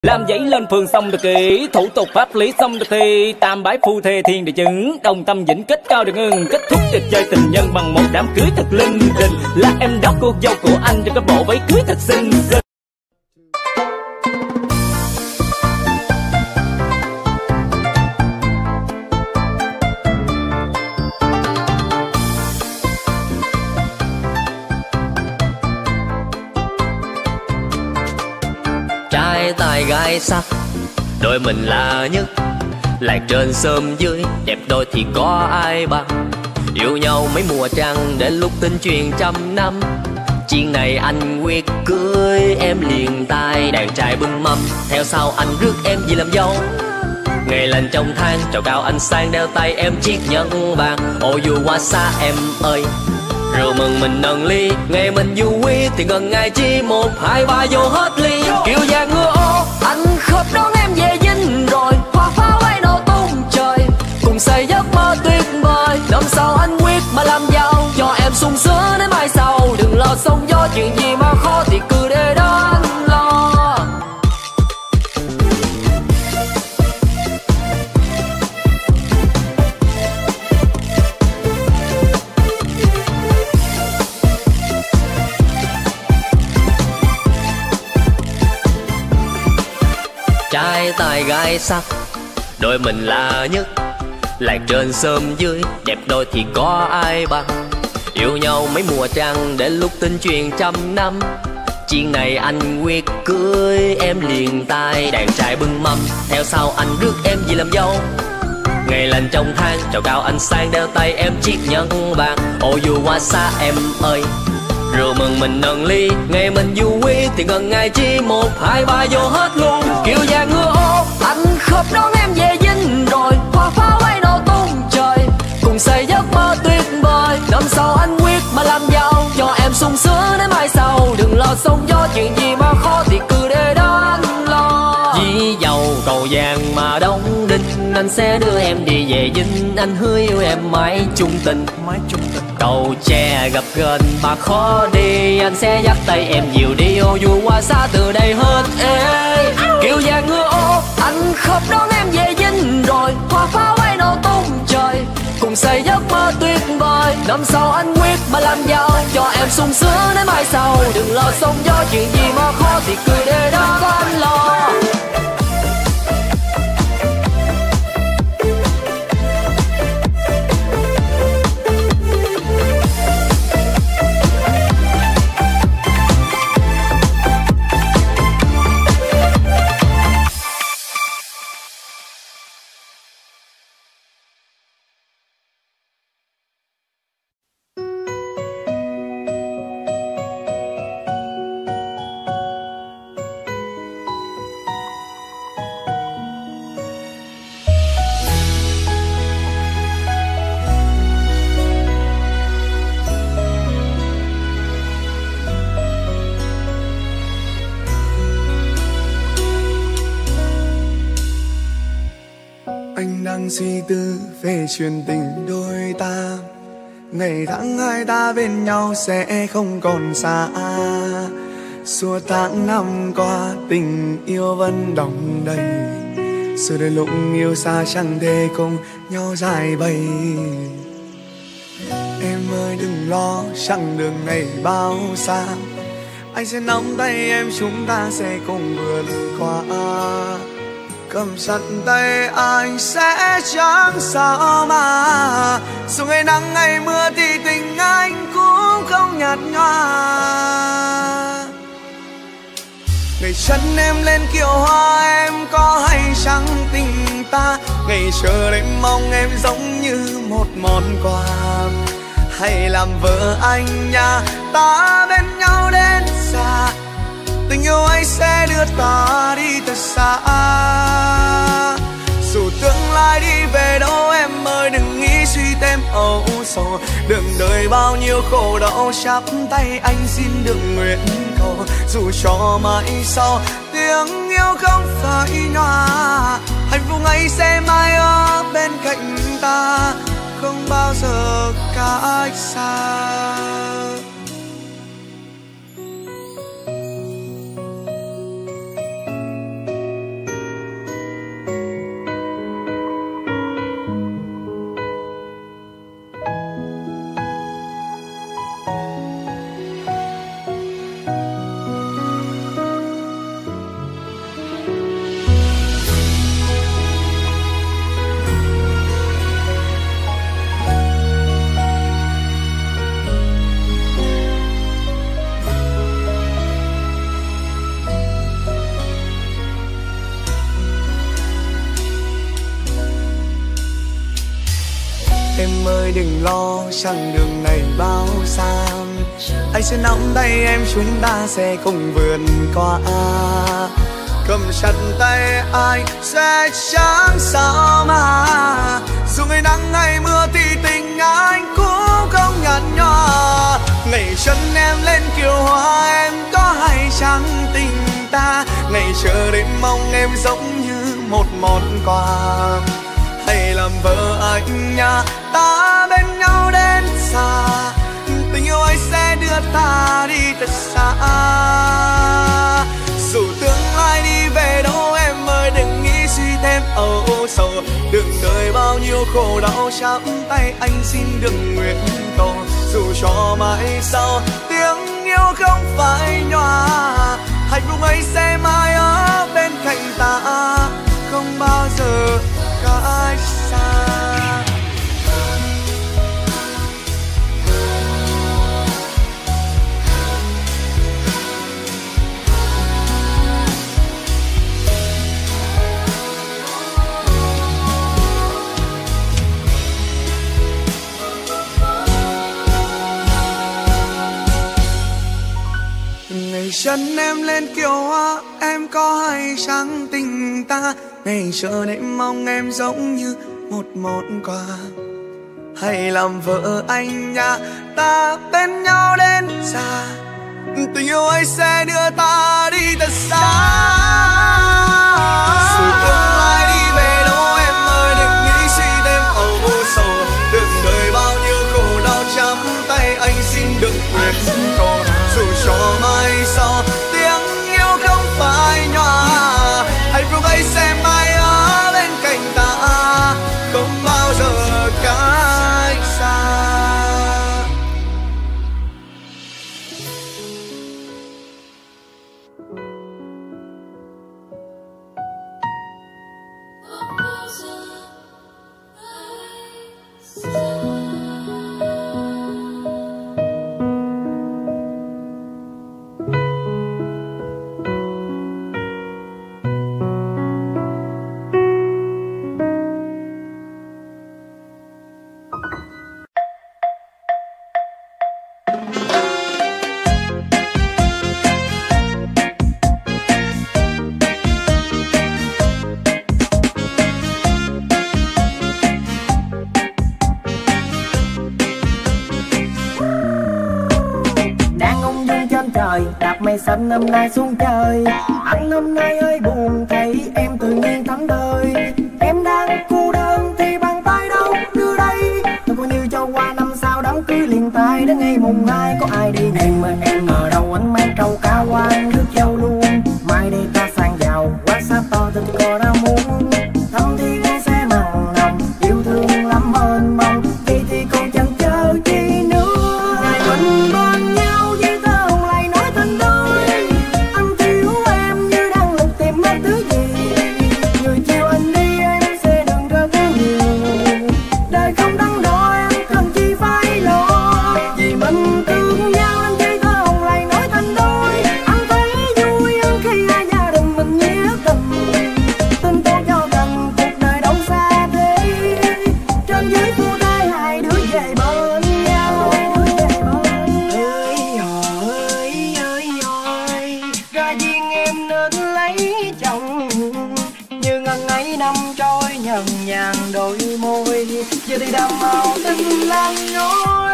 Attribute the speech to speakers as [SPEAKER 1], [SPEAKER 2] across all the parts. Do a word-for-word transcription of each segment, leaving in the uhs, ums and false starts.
[SPEAKER 1] Làm giấy lên phường xong được kỹ, thủ tục pháp lý xong được thì tam bái phu thê thiên địa chứng, đồng tâm vĩnh kết cao được ngừng, kết thúc cuộc chơi tình nhân bằng một đám cưới thật linh đình. Là em đó cô dâu của anh trong cái bộ váy cưới thật xinh xinh.
[SPEAKER 2] Trai tài gái sắc, đôi mình là nhất. Lạc trên sớm dưới, đẹp đôi thì có ai bằng. Yêu nhau mấy mùa trăng, đến lúc tin truyền trăm năm. Chuyện này anh quyết cưới em liền tay. Đàn trai bưng mâm, theo sau anh rước em về làm dâu. Ngày lên trong tháng, trầu cao anh sang đeo tay em chiếc nhẫn vàng. Ô dù qua xa em ơi, rượu mừng mình nâng ly, ngày mình vui thì gần ngày chi một hai ba vô hết ly. Kiều vàng ngựa ô, anh khớp đón em về dinh rồi. Hoa pháo bay nổ tung trời, cùng xây giấc mơ tuyệt vời. Năm sau anh quyết mà làm giàu, cho em sung sướng đến mai sau. Đừng lo sóng gió, chuyện gì mà khó thì cứ để đó anh lo. Trai tài gái sắc, đôi mình là nhất. Lạc trên sớm dưới, đẹp đôi thì có ai bằng. Yêu nhau mấy mùa trăng, đến lúc tin truyền trăm năm. Chuyện này anh quyết cưới em liền tay. Đàn trai bưng mâm, theo sau anh rước em về làm dâu. Ngày lên trong tháng, trầu cao anh sang đeo tay em chiếc nhẫn vàng. Ô dù qua xa em ơi, rượu mừng mình nâng ly, ngày mình vui thì gần ngày chi một hai ba vô hết luôn. Kiều vàng ngựa ô, anh khớp đón em về dinh rồi. Hoa pháo bay nổ tung trời, cùng xây giấc mơ tuyệt vời. Năm sau anh quyết mà làm giàu, cho em sung sướng đến mai sau. Đừng lo sóng gió, chuyện gì mà khó thì cứ để đó anh lo. Dĩ dầu cầu vàng mà đóng đinh, anh sẽ đưa em đi về dinh. Anh hứa yêu em mãi chung tình, mãi chung tình. Cầu tre gặp gần mà khó đi, anh sẽ dắt tay em dìu đi. Ô dù qua xa từ đây hết ê. Kiều vàng ngựa ô, anh khớp đón em về dinh rồi. Hoa pháo bay nổ tung trời, cùng xây giấc mơ tuyệt vời. Năm sau anh quyết mà làm giàu, cho em sung sướng đến mai sau. Đừng lo sóng gió, chuyện gì mà khó thì cứ để đó có anh lo.
[SPEAKER 3] Anh đang suy tư về chuyện tình đôi ta. Ngày tháng hai ta bên nhau sẽ không còn xa. Suốt tháng năm qua tình yêu vẫn đong đầy. Rồi đến lúc yêu xa chẳng thể cùng nhau dài bày. Em ơi đừng lo, chặng đường này bao xa. Anh sẽ nắm tay em, chúng ta sẽ cùng vượt qua. Cầm chặt tay anh sẽ chẳng sao mà. Dù ngày nắng ngày mưa thì tình anh cũng không nhạt nhòa. Ngày chân em lên kiệu hoa em có hay chăng tình ta. Ngày chờ đêm mong em giống như một món quà. Hãy làm vợ anh nha, ta bên nhau đến xa. Tình yêu anh sẽ đưa ta đi thật xa. Dù tương lai đi về đâu em ơi đừng nghĩ suy thêm âu sầu. Đường đời bao nhiêu khổ đau, chắp tay anh xin được nguyện cầu. Dù cho mãi sau tiếng yêu không phải nhòa, hạnh phúc anh sẽ mãi ở bên cạnh ta, không bao giờ cách xa. em ơi đừng lo, chặng đường này bao xa, anh sẽ nắm tay em, chúng ta sẽ cùng vượt qua. Cầm chặt tay anh sẽ chẳng sao mà, dù ngày nắng hay mưa thì tình anh cũng không nhạt nhòa. Ngày chân em lên kiều hoa em có hay chăng tình ta, ngày chờ đêm mong em giống như một món quà. Hãy làm vợ anh nha, ta bên nhau đến xa, tình yêu anh sẽ đưa ta đi thật xa. Dù tương lai đi về đâu em ơi đừng nghĩ suy thêm âu sầu, đừng đời bao nhiêu khổ đau chạm tay anh xin đừng nguyện cầu. Dù cho mãi sau tiếng yêu không phải nhòa, hạnh phúc ấy sẽ mãi ở bên cạnh ta, không bao giờ cách xa. Ngày chân em lên kiều hoa em có hay chăng tình ta, ngày chờ đêm mong em giống như một món quà. Hãy làm vợ anh nha, ta bên nhau đến xa, tình yêu ấy sẽ đưa ta đi thật xa. Dù tương lai đi về đâu em ơi đừng nghĩ suy thêm âu sầu, đừng đời bao nhiêu khổ đau chạm tay anh xin đừng nguyện cầu. Dù cho mai sau tiếng yêu không phải nhòa, hạnh phúc ấy sẽ mãi ở bên cạnh ta, không bao giờ cách xa.
[SPEAKER 4] Mây xanh năm nay xuống trời, anh năm nay hơi buồn thấy em tự nhiên thắng đời. Em đang cô đơn thì bàn tay đâu đưa đây, tôi coi như cho qua năm sau đám cưới liền tay đến ngày mùng hai có ai đi. Em mà em ở đâu anh mang trâu cá quan nước dâu luôn, mai đây ta sang giàu quá sát to tình cờ đã muốn. Thăm thì nghe sẽ mặn nồng yêu thương lắm mênh mông, vậy thì còn chẳng chờ chi nữa. Ngày mình bên nhau với tơ hồng lại nói tình đôi, anh thiếu em như đang lục tìm mất thứ gì. Người chiều anh đi em sẽ đừng rơi quá nhiều, đời không đắn đo em cần chi phải lo. Vì mình thương nhau anh chơi tơ hồng lại nói tình đôi, anh thấy vui hơn khi hai gia đình mình nghĩa tình. Tin tôi cho rằng cuộc đời đâu xa thế, trên dưới phu thai hai đứa về bên nhau. Ơi ơi ơi ơi, ra duyên em nên lấy chồng, như ngần ấy năm trôi nhần nhàn đôi môi, giờ thì đào màu tình lan ngôi.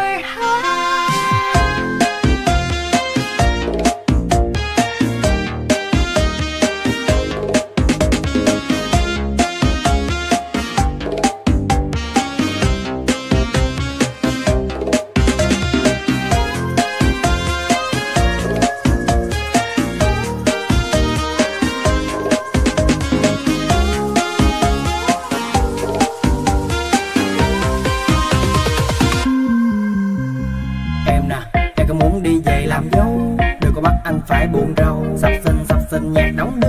[SPEAKER 4] Em nè, em có muốn đi về làm dâu, đừng có bắt anh phải buồn rầu. Sắp sinh sắp sinh nhạc đóng